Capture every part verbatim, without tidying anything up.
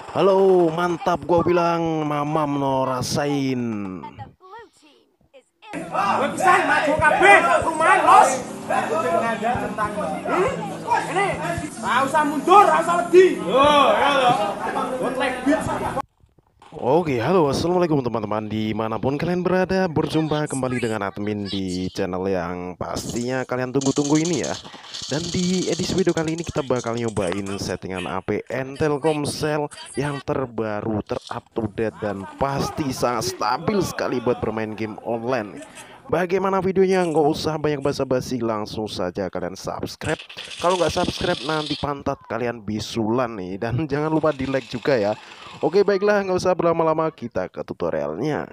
Halo, mantap gua bilang, mamam no rasain. Gue bisa maju kabeh gak perumahan bos. Hmm? Ini gak usah mundur, gak usah wedi. Yo, ya lo. Buat like beat. Oke, halo, assalamualaikum teman-teman dimanapun kalian berada. Berjumpa kembali dengan admin di channel yang pastinya kalian tunggu-tunggu ini ya. Dan di edisi video kali ini kita bakal nyobain settingan A P N Telkomsel yang terbaru, terup to date, dan pasti sangat stabil sekali buat bermain game online. Bagaimana videonya? Nggak usah banyak basa-basi, langsung saja kalian subscribe. Kalau nggak subscribe nanti pantat kalian bisulan nih. Dan jangan lupa di like juga ya. Oke baiklah, nggak usah berlama-lama, kita ke tutorialnya.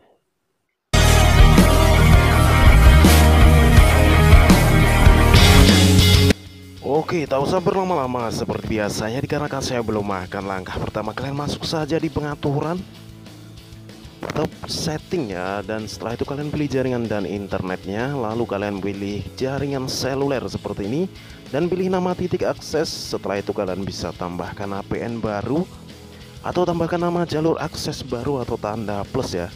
Oke, tak usah berlama-lama, seperti biasanya dikarenakan saya belum makan. Langkah pertama kalian masuk saja di pengaturan atau setting ya, dan setelah itu kalian pilih jaringan dan internetnya, lalu kalian pilih jaringan seluler seperti ini dan pilih nama titik akses. Setelah itu kalian bisa tambahkan A P N baru atau tambahkan nama jalur akses baru atau tanda plus ya.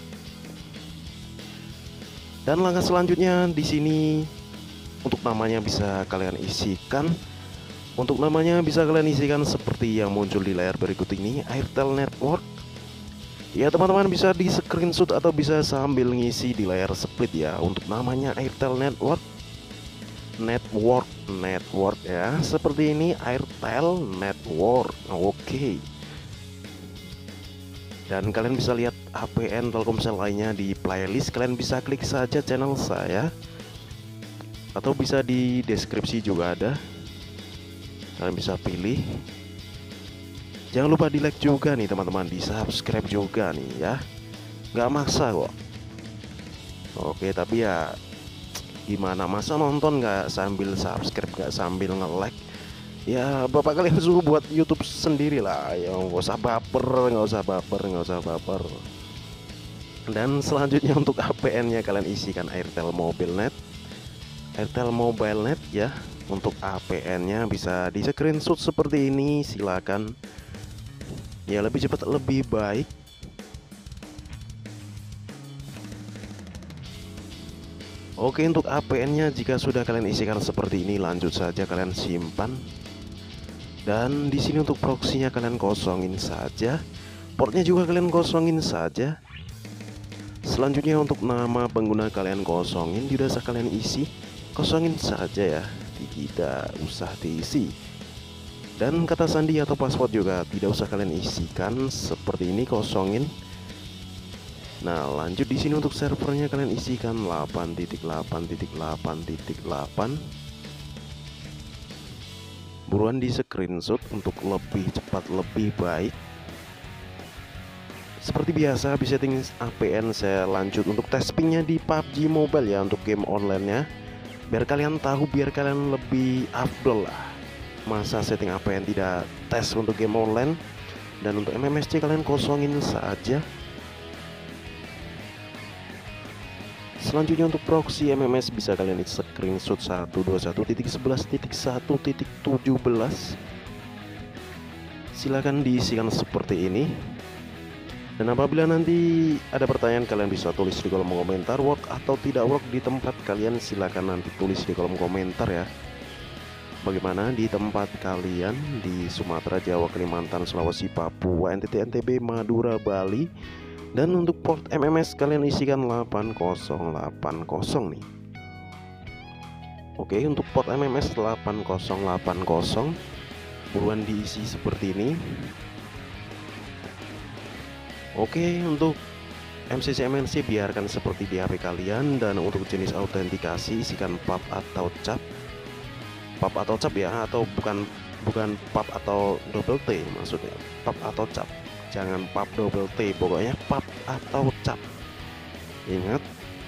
Dan langkah selanjutnya di sini untuk namanya bisa kalian isikan. Untuk namanya bisa kalian isikan seperti yang muncul di layar berikut ini, Airtel Network. Ya teman-teman, bisa di screenshot atau bisa sambil ngisi di layar split ya. Untuk namanya Airtel Network, Network, Network ya. Seperti ini, Airtel Network. Oke. Dan kalian bisa lihat A P N Telkomsel lainnya di playlist. Kalian bisa klik saja channel saya, atau bisa di deskripsi juga ada. Kalian bisa pilih. Jangan lupa di like juga nih teman-teman, di subscribe juga nih ya. Nggak maksa kok. Oke, tapi ya gimana, masa nonton nggak sambil subscribe, nggak sambil nge-like? Ya bapak kalian suruh buat YouTube sendiri lah. Ya nggak usah baper, nggak usah baper, nggak usah baper. Dan selanjutnya untuk A P N-nya kalian isikan Airtel Mobile Net, Airtel Mobile Net ya. Untuk A P N-nya bisa di screenshot seperti ini, silakan. Ya lebih cepat lebih baik. Oke, untuk A P N-nya jika sudah kalian isikan seperti ini, lanjut saja kalian simpan. Dan di sini untuk proxy-nya kalian kosongin saja. Portnya juga kalian kosongin saja. Selanjutnya untuk nama pengguna kalian kosongin, tidak usah kalian isi, kosongin saja ya, tidak usah diisi. Dan kata sandi atau password juga tidak usah kalian isikan, seperti ini, kosongin. Nah, lanjut di sini untuk servernya kalian isikan delapan titik delapan titik delapan titik delapan. Buruan di screenshot untuk lebih cepat lebih baik. Seperti biasa, habis setting A P N saya lanjut untuk tes pingnya di P U B G Mobile ya, untuk game online-nya. Biar kalian tahu, biar kalian lebih afdol lah. Masa setting A P N tidak tes untuk game online. Dan untuk M M S C kalian kosongin saja. Selanjutnya untuk proxy M M S bisa kalian screenshot seratus dua puluh satu titik sebelas titik satu titik tujuh belas. Silahkan diisikan seperti ini. Dan apabila nanti ada pertanyaan, kalian bisa tulis di kolom komentar. Work atau tidak work di tempat kalian, silahkan nanti tulis di kolom komentar ya. Bagaimana di tempat kalian di Sumatera, Jawa, Kalimantan, Sulawesi, Papua, N T T, N T B, Madura, Bali. Dan untuk port M M S kalian isikan delapan nol delapan nol nih. Oke, untuk port M M S delapan nol delapan nol, buruan diisi seperti ini. Oke, untuk M C C M N C biarkan seperti di H P kalian. Dan untuk jenis autentikasi isikan P A P atau cap. P A P atau cap ya, atau bukan bukan P A P atau double T maksudnya. P A P atau cap, jangan P A P double T, pokoknya P A P atau cap. Ingat.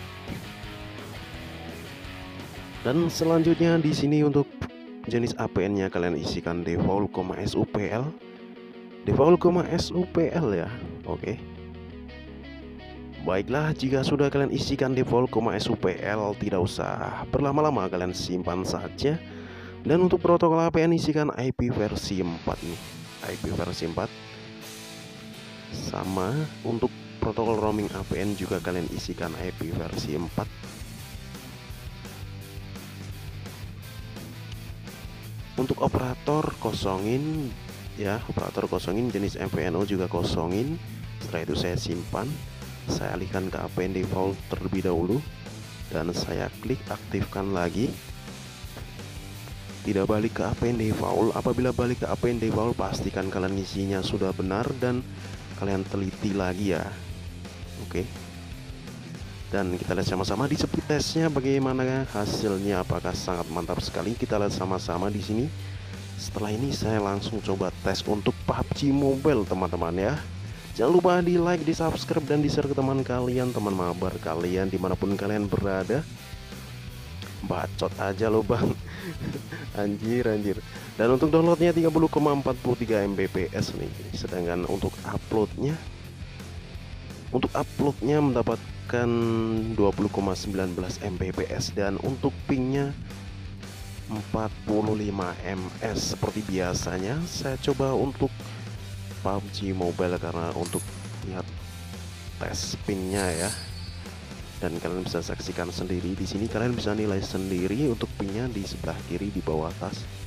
Dan selanjutnya di sini untuk jenis A P N-nya kalian isikan default, SUPL. Default, SUPL ya. Oke. Baiklah, jika sudah kalian isikan default, SUPL, tidak usah berlama-lama, kalian simpan saja. Dan untuk protokol A P N isikan I P versi empat nih, I P versi empat. Sama untuk protokol roaming A P N juga kalian isikan I P versi empat. Untuk operator kosongin ya, operator kosongin jenis M V N O juga kosongin. Setelah itu saya simpan, saya alihkan ke A P N default terlebih dahulu dan saya klik aktifkan lagi. Tidak balik ke A P N default. Apabila balik ke A P N default, pastikan kalian isinya sudah benar dan kalian teliti lagi ya. Oke. Dan kita lihat sama-sama di speed testnya bagaimana hasilnya, apakah sangat mantap sekali. Kita lihat sama-sama di sini. Setelah ini saya langsung coba tes untuk P U B G Mobile teman-teman ya. Jangan lupa di like, di subscribe, dan di share ke teman kalian, teman mabar kalian dimanapun kalian berada. Bacot aja lo bang. Anjir anjir. Dan untuk downloadnya tiga puluh koma empat tiga Mbps nih. Sedangkan untuk uploadnya Untuk uploadnya mendapatkan dua puluh koma satu sembilan Mbps. Dan untuk pingnya empat puluh lima ms. Seperti biasanya saya coba untuk P U B G Mobile karena untuk lihat tes pingnya ya. Dan kalian bisa saksikan sendiri di sini, kalian bisa nilai sendiri untuk pingnya di sebelah kiri di bawah atas.